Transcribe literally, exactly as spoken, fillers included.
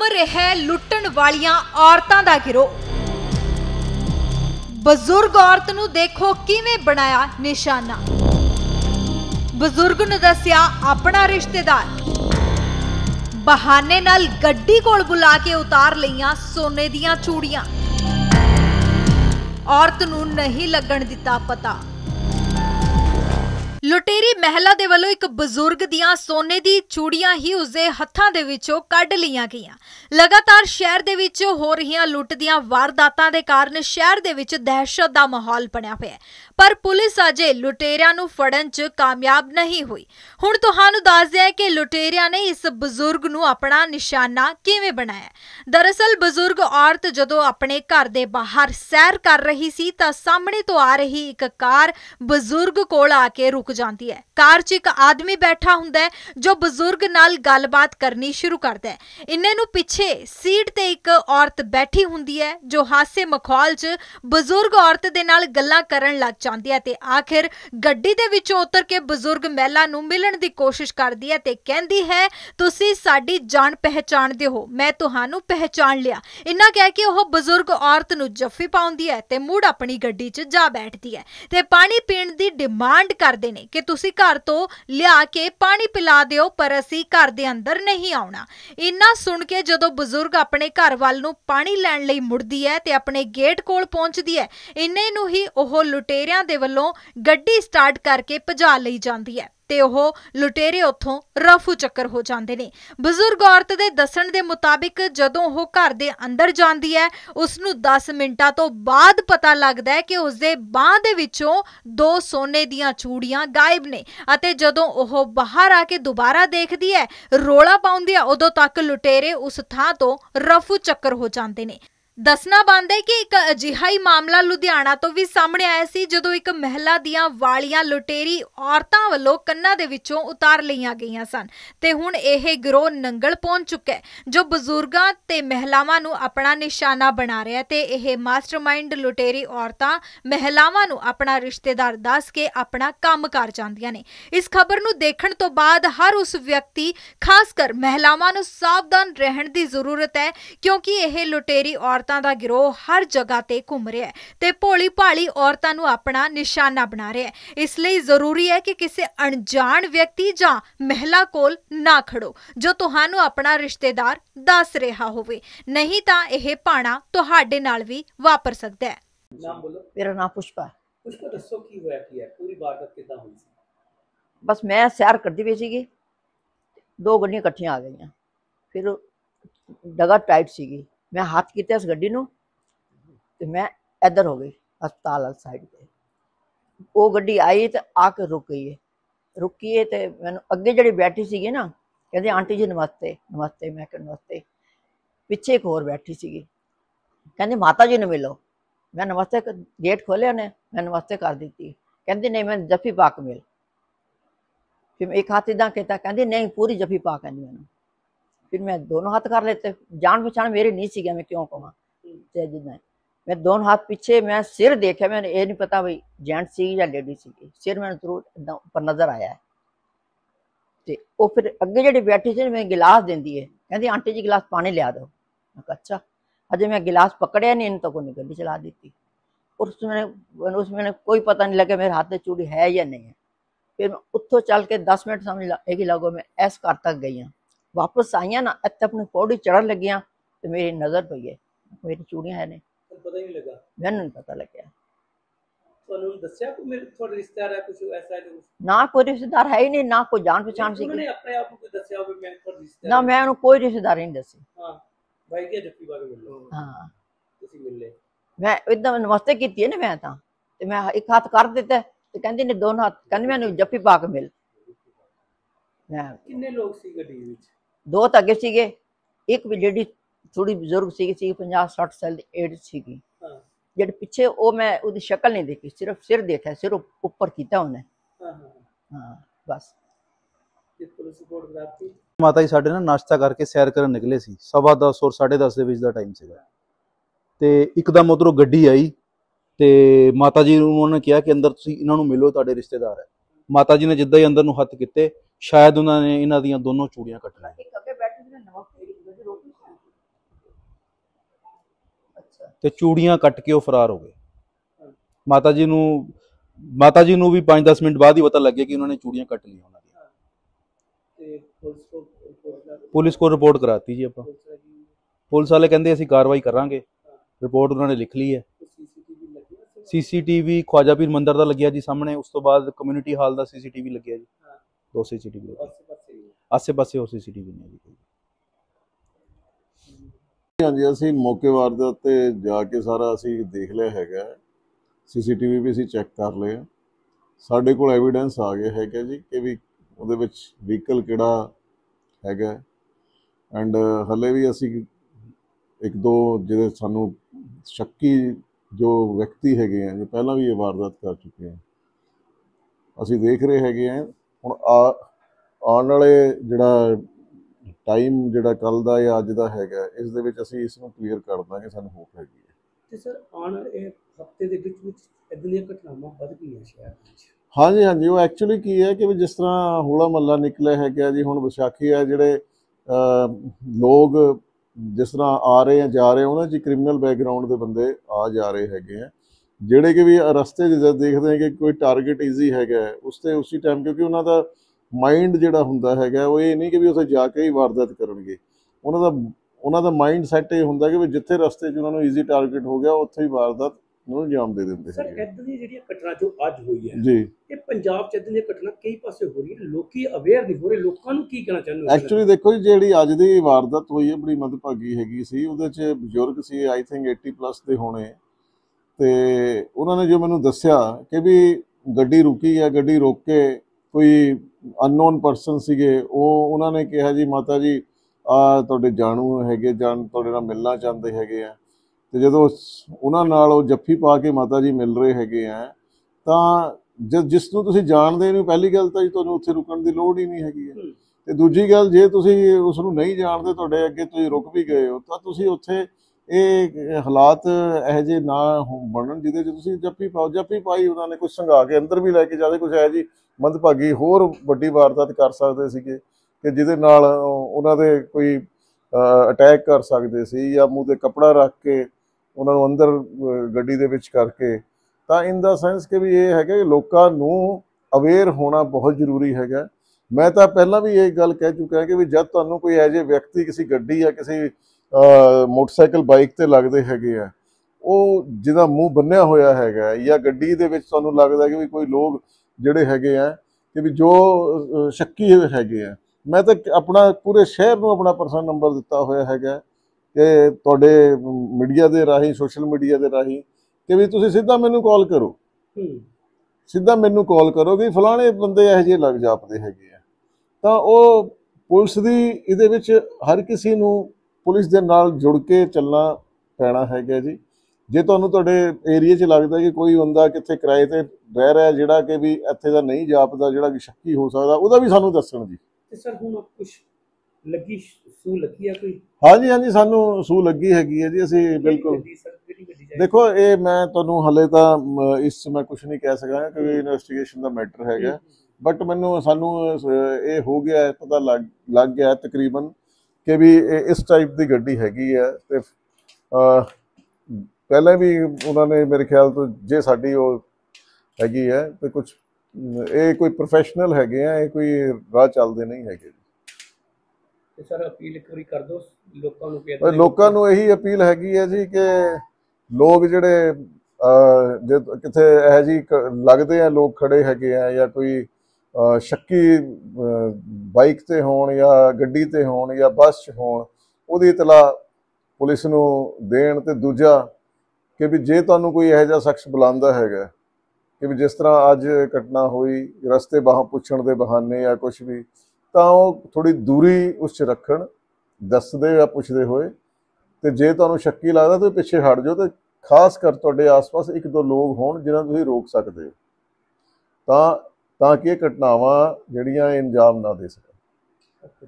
ਰਿਹਾ लुट्टण वालियां औरतां दा गिरोह। बजुर्ग औरत नूं देखो किवें बनाया निशाना। बजुर्ग नूं दस्सिया अपना रिश्तेदार, बहाने नाल गड्डी कोल बुला के उतार लईयां सोने दीयां चूड़ियां। औरत नूं नहीं लगण दिता पता। लुटेरी महिला दे वल्लों एक बजुर्ग दियां सोने दी चूड़ियां ही उसदे हत्थां दे विचों कढ लईयां गईयां। लगातार शहर दे विच हो रहीआं लुੱਟ ਦੀਆਂ वारदातां दे कारण शहर दे विच दहशत दा माहौल बनिया होया है, पर पुलिस अजे लुटेरिਆਂ ਨੂੰ ਫੜਨ 'ਚ कामयाब नहीं हुई। हुण तुहानूं दस दिआं कि लुटेरिਆਂ ने इस बजुर्ग ਨੂੰ अपना निशाना किवें बनाया। दरअसल बजुर्ग औरत जदों अपने घर दे बाहर सैर कर रही सी तां सामने तो आ रही एक कार बजुर्ग कोल आके रुक जाती है। कार च एक आदमी बैठा हुंदा है जो बजुर्ग नाल गलबात करनी शुरू करता है। इन्ने नूं पिछे सीट ते एक औरत बैठी हुंदी है जो हासे मखौल च बजुर्ग औरत दे नाल गल्लां करन लग जांदी है ते आखिर गड्डी दे विचों उतर के बजुर्ग महिला नूं मिलण दी कोशिश करदी है ते कहंदी है तुसीं साडी जान पहचानदे हो, मैं तुहानूं पहचान लिया। इन्ना कह के ओह बजुर्ग औरत नूं जफ्फी पाउंदी है ते मुड़ अपनी गड्डी च जा बैठदी है ते पानी पीण दी डिमांड करदे ने कि तुसीं घर तो लिया के पानी पिला दिओ पर असीं घर दे अंदर नहीं आउणा। इन्ना सुण के जदों बजुर्ग अपने घर वाल नूं पानी लैण लई मुड़दी है ते अपने गेट कोल पहुंचदी है, इन्ने नूं ही ओह लुटेरिਆਂ दे वल्लों गड्डी स्टार्ट करके भजा लई जांदी है ते ओह लुटेरे उत्थों रफू चक्कर हो जांदे ने। बजुर्ग औरत दे दस्सण दे मुताबिक जदों ओह घर दे अंदर जांदी है उसनूं दस मिंटां तो बाद पता लगदा है कि उसदे बांह दे विचों दो सोने दीयां चूड़ियां गायब ने अते जदों ओह बाहर आके दोबारा देखदी है रोला पाउंदी है उदों तक लुटेरे उस थां तो रफू चक्कर हो जांदे ने। दसना बनदा है कि एक अजिहा ही मामला लुधियाना तो भी सामने आया सी जदों एक महिला दियां वालियां लुटेरी औरतां वल्लों कन्नां दे विचों उतार लईआं गईआं सन ते हुण इह गिरोह नंगल पहुंच चुका है जो बजुर्गां ते महिलावां नूं अपना निशाना बना रहा है ते इह मास्टरमाइंड लुटेरी औरतां महिलावां नूं अपना रिश्तेदार दस के अपना काम कर जांदियां ने। इस खबर नूं देखण तो बाद हर उस व्यक्ति खासकर महिलावां नूं सावधान रहण दी जरूरत है क्योंकि इह लुटेरी औरत दा गिरोह हर जगह ते घूम रहा है ते भोली भाली औरतां नूं अपना निशाना बना रहा है। इसलिए जरूरी है कि किसी अणजाण व्यक्ति जां महिला कोल ना खड़ो जो तुहानूं अपना रिश्तेदार दस रहा होवे, नहीं तां इह भाणा तुहाडे नाल भी वापर सकदा है। नाम बोलो। मेरा नाम पुष्पा है। पुष्पा दसो की होया की है पूरी वारदात किदां हुई सी? बस मैं सैर करती पई सीगी, दो गड्डियां इकट्ठियां आ गईयां, फिर जगह टाइट सीगी, मैं हाथ किया इस गड्डी नूं ते मैं इधर हो गई हस्पताल वाली साइड पे। वो गड्डी आई तो आके रुक गई है, रुकी है तो मैंने अगे जी बैठी सी ना कहते आंटी जी नमस्ते नमस्ते, मैं कहा नमस्ते। पिछे एक होर बैठी सी कहती माता जी ने मिलो, मैं नमस्ते गेट खोले उन्हें, मैं नमस्ते कर दी, कहती नहीं मैं जफी पा के मिल। फिर एक हाथ इदा कहता, कहती नहीं पूरी जफी पा कहती मैंने। फिर मैं दोनों हाथ कर लेते, जान पहचान मेरी नहीं सी, मैं क्यों कहा जिदा मैं दोनों हाथ पीछे, मैं सिर देखा, मैंने ये नहीं पता भाई जेंट्स सी या लेडी सी, सिर मैंने जरूर ऊपर नजर आया है। तो वो फिर अगे जी बैठी सी मैं गिलास देंदी है, कहती आंटी जी गिलास पानी लिया दो। मैं कहा अच्छा, अजय मैं गिलास पकड़िया नहीं, इन तो कोई गड्डी चला दी थी। और उसमें उसमें कोई पता नहीं लगे मेरे हाथ में चूड़ी है या नहीं है। फिर मैं उत्थों चल के दस मिनट समझ एक ही लगो मैं इस घर तक गई हाँ, वापस आईया ना इतने अपनी पौड़ी चढ़न लगिया तो मेरी नजर पई है मेरी चूड़ियां है ने, पता ही नहीं लगा, मैनू नहीं पता लग्या। तो दस्या कोई मेरे थोड़ा रिश्तेदार है कुछ ऐसा है जो ना कोई रिश्तेदार है ही नहीं, ना कोई जान पहचान सी, उन्होंने अपने आप को दस्या हो मैं थोड़ा रिश्तेदार ना मैं उन्हें कोई रिश्तेदार नहीं दसी। हां भाई के जफ्फी बारे मिल लो। हां तुसी मिल ले, मैं एकदम नमस्ते कीती है ना मैं तां ते मैं एक हाथ कर दिता ते कहंदी ने दोनों हाथ, कहंदी मैनू जफ्फी पा के मिल। मैं कितने लोग सी गड्डी विच? दो तो अगे सीगे, एक भी लेडी थोड़ी बुजुर्ग सी सी पचास साठ साल दी एज सीगी। हां जेड पिछे वो मैं उसकी शक्ल नहीं देखी, सिर्फ सिर देखा, सिर ऊपर कीता उन्हें। हां हां हां बस जिस पुलिस रिपोर्ट कराती माता जी साडे ना नाश्ता करके सैर करन निकले सी, सवा दस और साढ़े दस के बीच का टाइम सीगा ते एकदम उधरों गड्डी आई ते माता जी उन्होंने कहा कि अंदर तुसीं इन्हां नूं मिलो, तुहाडे रिश्तेदार है। माता जी ने जिद्दां ही अंदर नूं हत्थ कीते, शायद उन्होंने इन्हां दीयां दोनों चूड़ियां कट लईआं। ਤੇ ਚੂੜੀਆਂ ਕੱਟ ਕੇ ਉਹ ਫਰਾਰ ਹੋ ਗਏ। ਮਾਤਾ ਜੀ ਨੂੰ ਮਾਤਾ ਜੀ ਨੂੰ ਵੀ ਪੰਜ ਦਸ ਮਿੰਟ ਬਾਅਦ ਹੀ ਪਤਾ ਲੱਗਿਆ ਕਿ ਉਹਨਾਂ ਨੇ ਚੂੜੀਆਂ ਕੱਟ ਲਈਆਂ ਉਹਨਾਂ ਦੀਆਂ। ਤੇ ਪੁਲਿਸ ਕੋ ਰਿਪੋਰਟ ਪੁਲਿਸ ਕੋਲ ਰਿਪੋਰਟ ਕਰਾਤੀ ਜੀ ਆਪਾਂ। ਪੁਲਿਸ ਵਾਲੇ ਕਹਿੰਦੇ ਅਸੀਂ ਕਾਰਵਾਈ ਕਰਾਂਗੇ। ਰਿਪੋਰਟ ਉਹਨਾਂ ਨੇ ਲਿਖ ਲਈ ਹੈ। ਸੀਸੀਟੀਵੀ ਖਵਾਜਾ ਪੀਰ ਮੰਦਿਰ ਦਾ ਲੱਗਿਆ ਜੀ ਸਾਹਮਣੇ, ਉਸ ਤੋਂ ਬਾਅਦ ਕਮਿਊਨਿਟੀ ਹਾਲ ਦਾ ਸੀਸੀਟੀਵੀ ਲੱਗਿਆ ਜੀ, ਦੋ ਸੀਸੀਟੀਵੀ ਆਸੇ ਪਾਸੇ ਹੋਰ ਸੀਸੀਟੀਵੀ ਨਹੀਂ ਹੈ। ਹਾਂਜੀ, ਅਸੀਂ ਮੌਕੇ ਵਾਰਦਾਤ ਤੇ ਜਾ ਕੇ ਸਾਰਾ ਅਸੀਂ ਦੇਖ ਲਿਆ ਹੈਗਾ, ਸੀਸੀਟੀਵੀ ਵੀ ਅਸੀਂ ਚੈੱਕ ਕਰ ਲਏ। ਸਾਡੇ ਕੋਲ ਐਵੀਡੈਂਸ ਆ ਗਿਆ ਹੈਗਾ ਜੀ ਕਿ ਵੀ ਉਹਦੇ ਵਿੱਚ ਵਹੀਕਲ ਕਿਹੜਾ ਹੈਗਾ, ਐਂਡ ਹਲੇ ਵੀ ਅਸੀਂ ਇੱਕ ਦੋ ਜਿਹੜੇ ਸਾਨੂੰ ਸ਼ੱਕੀ ਜੋ ਵਿਅਕਤੀ ਹੈਗੇ ਆ, ਜੋ ਪਹਿਲਾਂ ਵੀ ਇਹ ਵਾਰਦਾਤ ਕਰ ਚੁੱਕੇ ਆ, ਅਸੀਂ ਦੇਖ ਰਹੇ ਹੈਗੇ ਆ। ਹੁਣ ਆ ਆਉਣ ਵਾਲੇ ਜਿਹੜਾ ਟਾਈਮ ਜਿਹੜਾ ਕੱਲ ਦਾ ਜਾਂ ਅੱਜ ਦਾ ਹੈਗਾ, ਇਸ ਦੇ ਵਿੱਚ ਅਸੀਂ ਇਸ ਨੂੰ ਕਲੀਅਰ ਕਰ ਦਾਂਗੇ, ਸਾਨੂੰ ਹੋਪ ਹੈਗੀ ਹੈ। ਤੇ ਸਰ ਆਉਣ ਵਾਲੇ ਹਫਤੇ ਦੇ ਵਿੱਚ ਵਿੱਚ ਇੱਦਾਂ ਦੀਆਂ ਘਟਨਾਵਾਂ ਵੱਧ ਗਈਆਂ ਸ਼ਹਿਰ ਵਿੱਚ। ਹਾਂਜੀ ਹਾਂਜੀ, ਉਹ ਐਕਚੁਅਲੀ ਕੀ ਹੈ ਕਿ ਵੀ ਜਿਸ ਤਰ੍ਹਾਂ ਹੋਲਾ ਮਹੱਲਾ ਨਿਕਲਿਆ ਹੈਗਾ ਜੀ, ਹੁਣ ਵਿਸਾਖੀ ਹੈ, ਜਿਹੜੇ ਲੋਕ ਜਿਸ ਤਰ੍ਹਾਂ ਆ ਰਹੇ ਆ ਜਾ ਰਹੇ, ਉਹਨਾਂ 'ਚ ਕ੍ਰਿਮੀਨਲ ਬੈਕਗਰਾਊਂਡ ਦੇ ਬੰਦੇ ਆ ਜਾ ਰਹੇ ਹੈਗੇ ਆ, ਜਿਹੜੇ ਕਿ ਵੀ ਰਸਤੇ 'ਚ ਜਦ ਦੇਖਦੇ ਆ ਕਿ ਕੋਈ ਟਾਰਗੇਟ ਈਜ਼ੀ ਹੈਗਾ, ਉਸ 'ਤੇ ਉਸੇ ਟਾਈਮ, ਕਿਉਂਕਿ ਉਹਨਾਂ ਦਾ ਮਾਈਂਡ ਜਿਹੜਾ ਹੁੰਦਾ ਹੈਗਾ, ਉਹ ਇਹ ਨਹੀਂ ਕਿ ਵੀ ਉੱਥੇ ਜਾ ਕੇ ਹੀ ਵਾਰਦਾਤ ਕਰਨਗੇ। ਉਹਨਾਂ ਦਾ ਉਹਨਾਂ ਦਾ ਮਾਈਂਡ ਸੈੱਟ ਇਹ ਹੁੰਦਾ ਕਿ ਵੀ ਜਿੱਥੇ ਰਸਤੇ 'ਚ ਉਹਨਾਂ ਨੂੰ ਈਜ਼ੀ ਟਾਰਗੇਟ ਹੋ ਗਿਆ, ਉੱਥੇ ਹੀ ਵਾਰਦਾਤ ਨੂੰ ਅੰਜਾਮ ਦੇ ਦਿੰਦੇ ਸਰ ਹੈਗੇ। ਇੱਦਾਂ ਦੀਆਂ ਜਿਹੜੀਆਂ ਘਟਨਾ ਜੋ ਅੱਜ ਹੋਈ ਹੈ ਜੀ, ਇਹ ਪੰਜਾਬ 'ਚ ਇੱਦਾਂ ਦੀਆਂ ਘਟਨਾ ਕਈ ਪਾਸੇ ਹੋ ਰਹੀ ਹੈ, ਲੋਕੀ ਅਵੇਅਰ ਨਹੀਂ ਹੋ ਰਹੇ। ਲੋਕਾਂ ਨੂੰ ਕੀ ਕਹਿਣਾ ਚਾਹੁੰਦੇ ਹੋ? ਐਕਚੁਅਲੀ ਦੇਖੋ ਜੀ, ਜਿਹੜੀ ਅੱਜ ਦੀ ਵਾਰਦਾਤ ਹੋਈ ਹੈ ਬੜੀ ਮੰਦਭਾਗੀ ਹੈਗੀ ਸੀ। ਉਹਦੇ 'ਚ ਬਜ਼ੁਰਗ ਸੀ, ਆਈ ਥਿੰਕ ਅੱਸੀ ਪਲੱਸ ਦੇ ਹੋਣੇ, ਤੇ ਉਹਨਾਂ ਨੇ ਜੋ ਮੈਨੂੰ ਦੱਸਿਆ ਕਿ ਵੀ ਗੱਡੀ ਰੁਕੀ ਹੈ, ਗੱਡੀ ਰੋਕ ਕੇ ਕੋਈ ਅਨਨੋਨ ਪਰਸਨ ਸੀਗੇ, ਉਹ ਉਹਨਾਂ ਨੇ ਕਿਹਾ ਜੀ ਮਾਤਾ ਜੀ ਆ ਤੁਹਾਡੇ ਜਾਣੂ ਹੈਗੇ, ਜਾਣ ਤੁਹਾਡੇ ਨਾਲ ਮਿਲਣਾ ਚਾਹੁੰਦੇ ਹੈਗੇ ਆ। ਤੇ ਜਦੋਂ ਉਹਨਾਂ ਨਾਲ ਉਹ ਜੱਫੀ ਪਾ ਕੇ ਮਾਤਾ ਜੀ ਮਿਲ ਰਹੇ ਹੈਗੇ ਆ, ਤਾਂ ਜ ਜਿਸ ਨੂੰ ਤੁਸੀਂ ਜਾਣਦੇ ਨਹੀਂ, ਪਹਿਲੀ ਗੱਲ ਤਾਂ ਜੀ ਤੁਹਾਨੂੰ ਉੱਥੇ ਰੁਕਣ ਦੀ ਲੋੜ ਹੀ ਨਹੀਂ ਹੈਗੀ ਹੈ। ਤੇ ਦੂਜੀ ਗੱਲ, ਜੇ ਤੁਸੀਂ ਉਸ ਨੂੰ ਨਹੀਂ ਜਾਣਦੇ, ਤੁਹਾਡੇ ਅੱਗੇ ਤੁਸੀਂ ਰੁਕ ਵੀ ਗਏ ਹੋ, ਤਾਂ ਤੁਸੀਂ ਉੱਥੇ ਇਹ ਹਾਲਾਤ ਇਹੋ ਜਿਹੇ ਨਾ ਬਣਨ ਜਿਹਦੇ 'ਚ ਤੁਸੀਂ ਜੱਫੀ ਪਾਓ। ਜੱਫੀ ਪਾਈ ਉਹਨਾਂ ਨੇ, ਕੁਛ ਸੰਘਾ ਕੇ ਅੰਦਰ ਵੀ ਲੈ ਕੇ ਜਾਂਦੇ, ਕੁਛ ਇਹੋ ਜਿਹੀ ਮੰਦਭਾਗੀ ਹੋਰ ਵੱਡੀ ਵਾਰਦਾਤ ਕਰ ਸਕਦੇ ਸੀਗੇ ਕਿ ਜਿਹਦੇ ਨਾਲ ਉਹਨਾਂ ਦੇ ਕੋਈ ਅਟੈਕ ਕਰ ਸਕਦੇ ਸੀ, ਜਾਂ ਮੂੰਹ 'ਤੇ ਕੱਪੜਾ ਰੱਖ ਕੇ ਉਹਨਾਂ ਨੂੰ ਅੰਦਰ ਗੱਡੀ ਦੇ ਵਿੱਚ ਕਰਕੇ। ਤਾਂ ਇਨ ਦਾ ਸੈਂਸ ਕਿ ਵੀ ਇਹ ਹੈਗਾ ਕਿ ਲੋਕਾਂ ਨੂੰ ਅਵੇਅਰ ਹੋਣਾ ਬਹੁਤ ਜ਼ਰੂਰੀ ਹੈਗਾ। ਮੈਂ ਤਾਂ ਪਹਿਲਾਂ ਵੀ ਇਹ ਗੱਲ ਕਹਿ ਚੁੱਕਾ ਕਿ ਵੀ ਜਦ ਤੁਹਾਨੂੰ ਕੋਈ ਇਹੋ ਜਿਹੇ ਵਿਅਕਤੀ ਕਿਸੇ ਗੱਡੀ ਜਾਂ ਕਿਸੇ ਮੋਟਰਸਾਈਕਲ ਬਾਈਕ 'ਤੇ ਲੱਗਦੇ ਹੈਗੇ ਆ, ਉਹ ਜਿਹਦਾ ਮੂੰਹ ਬੰਨਿਆ ਹੋਇਆ ਹੈਗਾ, ਜਾਂ ਗੱਡੀ ਦੇ ਵਿੱਚ ਤੁਹਾਨੂੰ ਲੱਗਦਾ ਕਿ ਵੀ ਕੋਈ ਲੋਕ ਜਿਹੜੇ ਹੈਗੇ ਆ ਕਿ ਵੀ ਜੋ ਸ਼ੱਕੀ ਹੈਗੇ ਆ, ਮੈਂ ਤਾਂ ਆਪਣਾ ਪੂਰੇ ਸ਼ਹਿਰ ਨੂੰ ਆਪਣਾ ਪਰਸਨਲ ਨੰਬਰ ਦਿੱਤਾ ਹੋਇਆ ਹੈਗਾ ਕਿ ਤੁਹਾਡੇ ਮੀਡੀਆ ਦੇ ਰਾਹੀਂ, ਸੋਸ਼ਲ ਮੀਡੀਆ ਦੇ ਰਾਹੀਂ, ਕਿ ਵੀ ਤੁਸੀਂ ਸਿੱਧਾ ਮੈਨੂੰ ਕਾਲ ਕਰੋ, ਸਿੱਧਾ ਮੈਨੂੰ ਕਾਲ ਕਰੋ ਕਿ ਫਲਾਣੇ ਬੰਦੇ ਇਹੋ ਜਿਹੇ ਲੱਗ ਜਾਪਦੇ ਹੈਗੇ ਆ। ਤਾਂ ਉਹ ਪੁਲਿਸ ਦੀ ਇਹਦੇ ਵਿੱਚ ਹਰ ਕਿਸੇ ਨੂੰ ਪੁਲਿਸ ਦੇ ਨਾਲ ਜੁੜ ਕੇ ਚੱਲਣਾ ਪੈਣਾ ਹੈਗਾ ਜੀ। ਜੇ ਤੁਹਾਨੂੰ ਤੁਹਾਡੇ ਏਰੀਏ 'ਚ ਲੱਗਦਾ ਕਿ ਕੋਈ ਬੰਦਾ ਕਿੱਥੇ ਕਿਰਾਏ 'ਤੇ ਰਹਿ ਰਿਹਾ ਜਿਹੜਾ ਕਿ ਵੀ ਇੱਥੇ ਦਾ ਨਹੀਂ ਜਾਪਦਾ, ਜਿਹੜਾ ਕਿ ਸ਼ੱਕੀ ਹੋ ਸਕਦਾ, ਉਹਦਾ ਵੀ ਸਾਨੂੰ ਦੱਸਣ ਜੀ। ਤੇ ਸਰ ਹੁਣ ਕੁਛ ਲੱਗੀ ਸੂ ਲੱਗੀ ਆ ਕੋਈ? ਹਾਂਜੀ ਹਾਂਜੀ, ਸਾਨੂੰ ਸੂ ਲੱਗੀ ਹੈਗੀ ਹੈ ਜੀ। ਅਸੀਂ ਬਿਲਕੁਲ ਦੇਖੋ, ਇਹ ਮੈਂ ਤੁਹਾਨੂੰ ਹਲੇ ਤਾਂ ਇਸ 'ਚ ਮੈਂ ਕੁਛ ਨਹੀਂ ਕਹਿ ਸਕਦਾ ਕਿਉਂਕਿ ਇਨਵੈਸਟੀਗੇਸ਼ਨ ਦਾ ਮੈਟਰ ਹੈਗਾ, ਬਟ ਮੈਨੂੰ ਸਾਨੂੰ ਇਹ ਹੋ ਗਿਆ, ਪਤਾ ਲੱਗ ਲੱਗ ਗਿਆ ਤਕਰੀਬਨ ਕਿ ਵੀ ਇਸ ਟਾਈਪ ਦੀ ਗੱਡੀ ਹੈਗੀ ਹੈ। ਤੇ ਪਹਿਲਾਂ ਵੀ ਉਹਨਾਂ ਨੇ ਮੇਰੇ ਖਿਆਲ ਤੋਂ, ਜੇ ਸਾਡੀ ਉਹ ਹੈਗੀ ਹੈ ਤੇ ਕੁਛ ਇਹ ਕੋਈ ਪ੍ਰੋਫੈਸ਼ਨਲ ਹੈਗੇ ਆ, ਇਹ ਕੋਈ ਰਾਹ ਚੱਲਦੇ ਨਹੀਂ ਹੈਗੇ। ਤੇ ਸਰ ਅਪੀਲ ਇੱਕ ਵਾਰੀ ਕਰ ਦਿਓ ਲੋਕਾਂ ਨੂੰ। ਲੋਕਾਂ ਨੂੰ ਇਹੀ ਅਪੀਲ ਹੈਗੀ ਹੈ ਜੀ ਕਿ ਲੋਕ ਜਿਹੜੇ ਜੇ ਕਿਤੇ ਇਹੋ ਜਿਹੀ ਲੱਗਦੇ ਆ, ਲੋਕ ਖੜੇ ਹੈਗੇ ਆ, ਜਾਂ ਕੋਈ ਸ਼ੱਕੀ ਬਾਈਕ 'ਤੇ ਹੋਣ ਜਾਂ ਗੱਡੀ 'ਤੇ ਹੋਣ ਜਾਂ ਬੱਸ 'ਚ ਹੋਣ, ਉਹਦੀ ਇਤਲਾਹ ਪੁਲਿਸ ਨੂੰ ਦੇਣ। ਤੇ ਦੂਜਾ ਕਿ ਵੀ ਜੇ ਤੁਹਾਨੂੰ ਕੋਈ ਇਹੋ ਜਿਹਾ ਸ਼ਖਸ ਬੁਲਾਉਂਦਾ ਹੈਗਾ ਕਿ ਵੀ ਜਿਸ ਤਰ੍ਹਾਂ ਅੱਜ ਘਟਨਾ ਹੋਈ, ਰਸਤੇ ਬਾਹਾਂ ਪੁੱਛਣ ਦੇ ਬਹਾਨੇ ਜਾਂ ਕੁਛ ਵੀ, ਤਾਂ ਉਹ ਥੋੜ੍ਹੀ ਦੂਰੀ ਉਸ 'ਚ ਰੱਖਣ, ਦੱਸਦੇ ਜਾਂ ਪੁੱਛਦੇ ਹੋਏ। ਤੇ ਜੇ ਤੁਹਾਨੂੰ ਸ਼ੱਕੀ ਲੱਗਦਾ ਤਾਂ ਪਿੱਛੇ ਹਟ ਜਾਓ, ਤੇ ਖਾਸ ਕਰ ਤੁਹਾਡੇ ਆਸ-ਪਾਸ ਇੱਕ ਦੋ ਲੋਕ ਹੋਣ ਜਿਹਨਾਂ ਨੂੰ ਤੁਸੀਂ ਰੋਕ ਸਕਦੇ ਹੋ, ਤਾਂ ਤਾਂ ਕਿ ਇਹ ਘਟਨਾਵਾਂ ਜਿਹੜੀਆਂ ਇਹ ਅੰਜਾਮ ਨਾ ਦੇ ਸਕਣ।